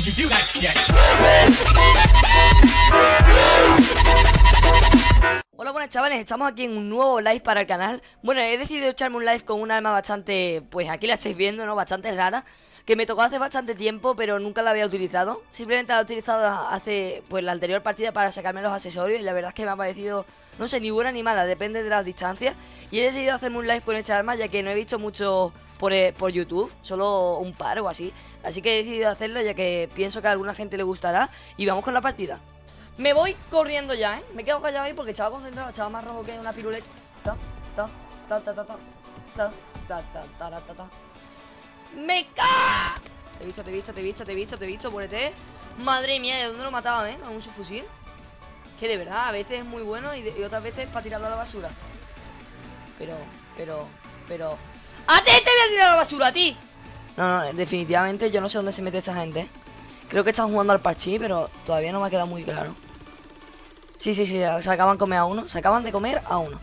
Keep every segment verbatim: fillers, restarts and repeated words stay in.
Hola, buenas chavales, estamos aquí en un nuevo live para el canal. Bueno, he decidido echarme un live con un arma bastante, pues aquí la estáis viendo, ¿no? Bastante rara, que me tocó hace bastante tiempo, pero nunca la había utilizado. Simplemente la he utilizado hace, pues la anterior partida para sacarme los accesorios. Y la verdad es que me ha parecido, no sé, ni buena ni mala, depende de las distancias. Y he decidido hacerme un live con esta arma, ya que no he visto mucho por, por YouTube, solo un par o así. Así que he decidido hacerlo, ya que pienso que a alguna gente le gustará. Y vamos con la partida. Me voy corriendo ya, ¿eh? Me quedo callado ahí porque estaba concentrado, estaba más rojo que una piruleta. Ta, ta, ta, ta, ta, ta, ta, ta, ta, ta, ta, ta. ¡Me ca! Te he visto, te he visto, te he visto, te he visto, te he visto, muérete. Madre mía, ¿de dónde lo mataba, eh? Con un subfusil. Que de verdad, a veces es muy bueno y, de, y otras veces para tirarlo a la basura. Pero, pero, pero... ¡A ti te voy a tirar a la basura, a ti! No, no, definitivamente yo no sé dónde se mete esta gente, ¿eh? Creo que están jugando al parchís, pero todavía no me ha quedado muy claro. Sí, sí, sí, se acaban de comer a uno. Se acaban de comer a uno.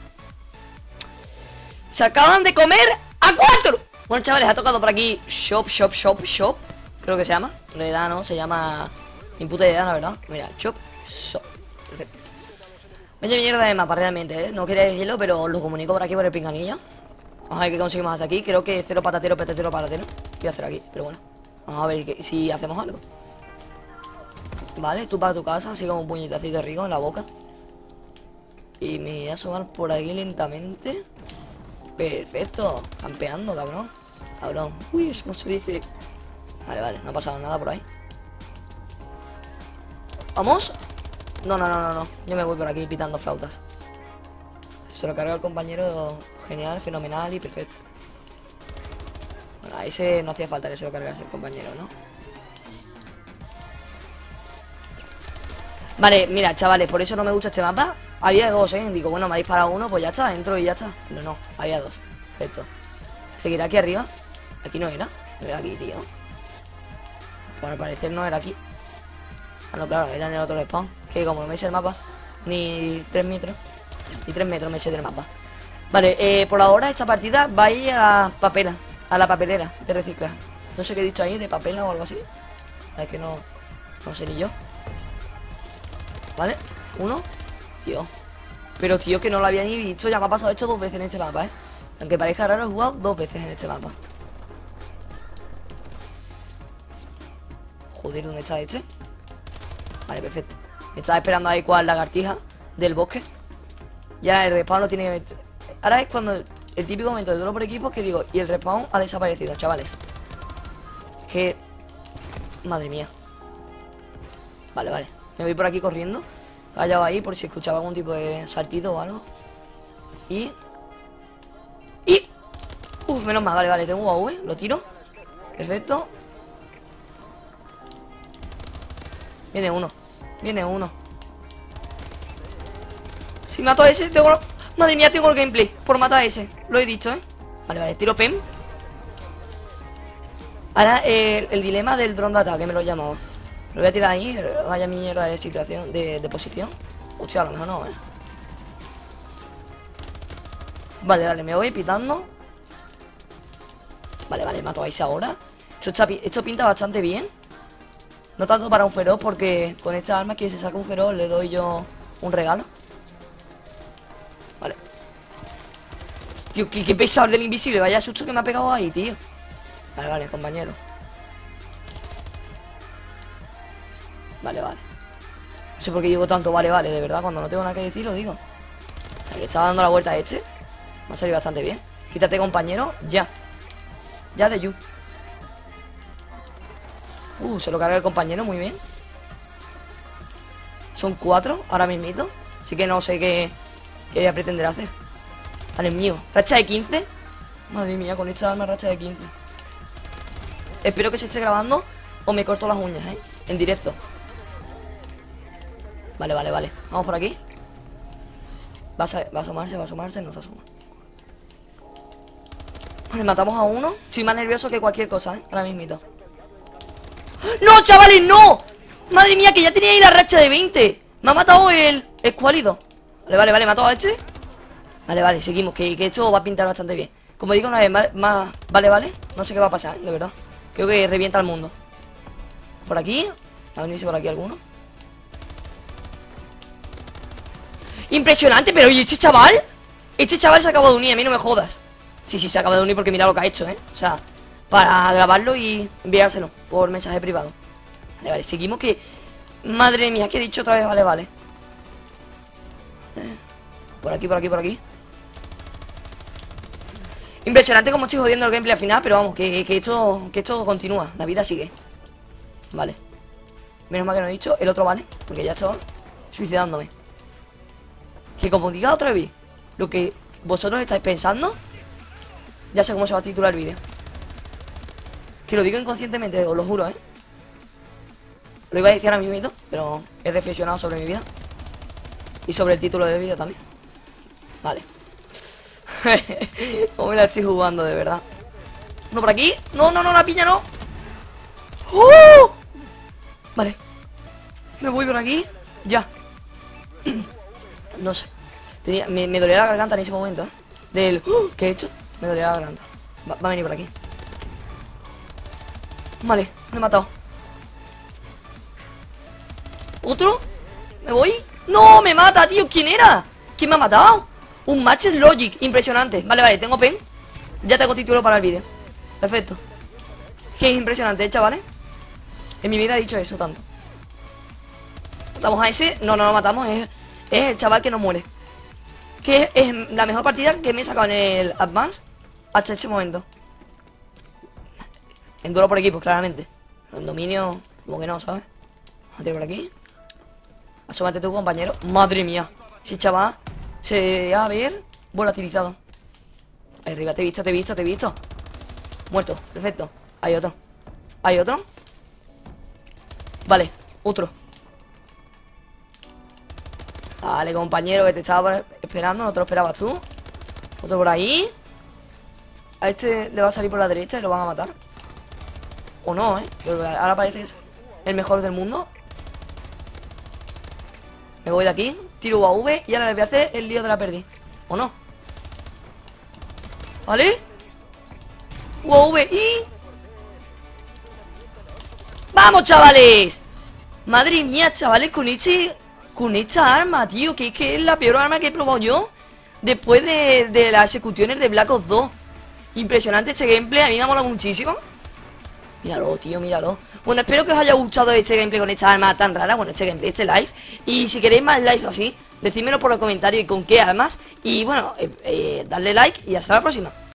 Se acaban de comer a cuatro. Bueno, chavales, ha tocado por aquí Shop, Shop, Shop, Shop. Creo que se llama. En realidad no, se llama... Ni puta idea, la verdad. Mira, Shop, Shop. Perfecto. Vaya mierda de mapa realmente, ¿eh? No quería decirlo, pero os lo comunico por aquí por el pinganillo. Vamos a ver qué conseguimos hasta aquí. Creo que cero patatero, petatero, patatero. ¿Qué voy a hacer aquí? Pero bueno. Vamos a ver si hacemos algo. Vale, tú para tu casa, así como un puñetacito rico en la boca. Y me voy a asomar por aquí lentamente. Perfecto, campeando, cabrón. Cabrón, uy, es como se dice. Vale, vale, no ha pasado nada por ahí. ¿Vamos? No, no, no, no, no. Yo me voy por aquí pitando flautas. Se lo carga el compañero. Genial, fenomenal y perfecto. Bueno, a ese no hacía falta que se lo cargase el compañero, ¿no? Vale, mira, chavales, por eso no me gusta este mapa. Había dos, ¿eh? Digo, bueno, me ha disparado uno, pues ya está, entro y ya está. Pero no, había dos. Perfecto. ¿Seguirá aquí arriba? Aquí no era. No era aquí, tío. Bueno, al parecer no era aquí. Ah, no, claro, era en el otro spawn. Que como no me sé el mapa, ni tres metros. Ni tres metros me sé del mapa. Vale, eh, por ahora esta partida va a ir a la papela. A la papelera de reciclar. No sé qué he dicho ahí, de papela o algo así. Es que no, no sé ni yo. ¿Vale? Uno. Tío. Pero tío, que no lo había ni visto. Ya me ha pasado esto dos veces en este mapa, ¿eh? Aunque parezca raro, he jugado dos veces en este mapa. Joder, ¿dónde está este? Vale, perfecto. Me estaba esperando ahí cual lagartija del bosque. Y ahora el respawn lo tiene que meter. Ahora es cuando el típico momento de duelo por equipos que digo, y el respawn ha desaparecido, chavales. Que... Madre mía. Vale, vale. Me voy por aquí corriendo. Callado ahí por si escuchaba algún tipo de saltito o algo. Y... Y... Uf, menos mal, vale, vale, tengo un A V. Lo tiro. Perfecto. Viene uno. Viene uno. Si mato a ese, tengo... Madre mía, tengo el gameplay por matar a ese. Lo he dicho, ¿eh? Vale, vale, tiro P E M. Ahora eh, el dilema del dron de ataque me lo he llamado. Lo voy a tirar ahí, vaya mierda de situación, de, de posición. Hostia, a lo mejor no, eh. Vale, vale, me voy pitando. Vale, vale, mato a ese ahora. Esto, está, esto pinta bastante bien. No tanto para un feroz, porque con esta arma que se saca un feroz le doy yo un regalo. Vale. Tío, qué, qué pesado del invisible. Vaya susto que me ha pegado ahí, tío. Vale, vale, compañero. Vale, vale. No sé por qué digo tanto vale, vale, de verdad. Cuando no tengo nada que decir, lo digo. Le estaba dando la vuelta a este. Me ha salido bastante bien. Quítate, compañero, ya. Ya de you. Uh, se lo carga el compañero, muy bien. Son cuatro, ahora mismito. Así que no sé qué, qué voy a pretender hacer. Vale, mío. Racha de quince. Madre mía, con esta arma racha de quince. Espero que se esté grabando o me corto las uñas, ¿eh? En directo. Vale, vale, vale. Vamos por aquí. Va a, va a asomarse, va a asomarse, no se asoma. Vale, matamos a uno. Estoy más nervioso que cualquier cosa, ¿eh? Ahora mismito. ¡No, chavales, no! Madre mía, que ya tenía ahí la racha de veinte. Me ha matado el escuálido. Vale, vale, vale, matado a este. Vale, vale, seguimos, que, que esto va a pintar bastante bien. Como digo una vez más, más, vale, vale. No sé qué va a pasar, ¿eh? De verdad. Creo que revienta el mundo. Por aquí. A venirse por aquí alguno. Impresionante, pero ¿y este chaval? Este chaval se acaba de unir, a mí no me jodas. Sí, sí, se acaba de unir porque mira lo que ha hecho, ¿eh? O sea, para grabarlo y enviárselo por mensaje privado. Vale, vale, seguimos que... Madre mía, que he dicho otra vez, vale, vale. Por aquí, por aquí, por aquí. Impresionante como estoy jodiendo el gameplay al final, pero vamos, que, que esto que esto continúa, la vida sigue. Vale. Menos mal que no he dicho, el otro vale, porque ya estaba suicidándome. Que como diga otra vez lo que vosotros estáis pensando, ya sé cómo se va a titular el vídeo. Que lo digo inconscientemente, os lo juro, ¿eh? Lo iba a decir ahora mismo, pero he reflexionado sobre mi vida y sobre el título del vídeo también. Vale. Cómo me la estoy jugando, de verdad. ¿No por aquí? No, no, no, la piña no. ¡Oh! Vale. Me voy por aquí. Ya. No sé. Tenía, me, me dolía la garganta en ese momento, ¿eh? Del... ¡Oh! ¿Qué he hecho? Me dolía la garganta. Va, va a venir por aquí. Vale, me he matado. ¿Otro? ¿Me voy? ¡No! ¡Me mata, tío! ¿Quién era? ¿Quién me ha matado? Un match logic, impresionante. Vale, vale, tengo pen. Ya tengo título para el vídeo. Perfecto. Que es impresionante, ¿eh, chavales? En mi vida he dicho eso tanto. Matamos a ese. No, no lo matamos. Es, es el chaval que no muere. Que es, es la mejor partida que me he sacado en el Advance hasta este momento. En duelo por equipos, claramente. En dominio, como que no, ¿sabes? Vamos a tirar por aquí. Asómate tu compañero. Madre mía. Sí, chaval. Se va a ver volatilizado. Ahí arriba, te he visto, te he visto, te he visto. Muerto, perfecto. Hay otro. Hay otro. Vale, otro. Vale, compañero, que te estaba esperando. No te lo esperabas tú. Otro por ahí. A este le va a salir por la derecha y lo van a matar. O no, eh. Ahora parece que es el mejor del mundo. Me voy de aquí. Tiro U A V y ahora le voy a hacer el lío de la perdiz. ¿O no? ¿Vale? U A V y... ¡Vamos, chavales! Madre mía, chavales, con este... Con esta arma, tío. Que es que es la peor arma que he probado yo después de, de las ejecuciones de Black Ops dos. Impresionante este gameplay. A mí me ha molado muchísimo. Míralo, tío, míralo. Bueno, espero que os haya gustado este gameplay con esta arma tan rara. Bueno, este gameplay, este live. Y si queréis más live así, decídmelo por los comentarios y con qué armas. Y bueno, eh, eh, darle like y hasta la próxima.